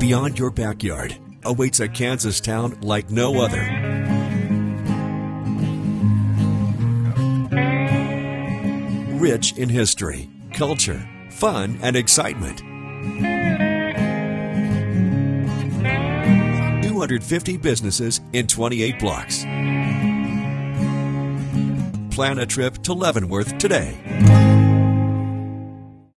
beyond your backyard awaits a Kansas town like no other. Rich in history, culture, fun, and excitement. 250 businesses in 28 blocks. Plan a trip to Leavenworth today.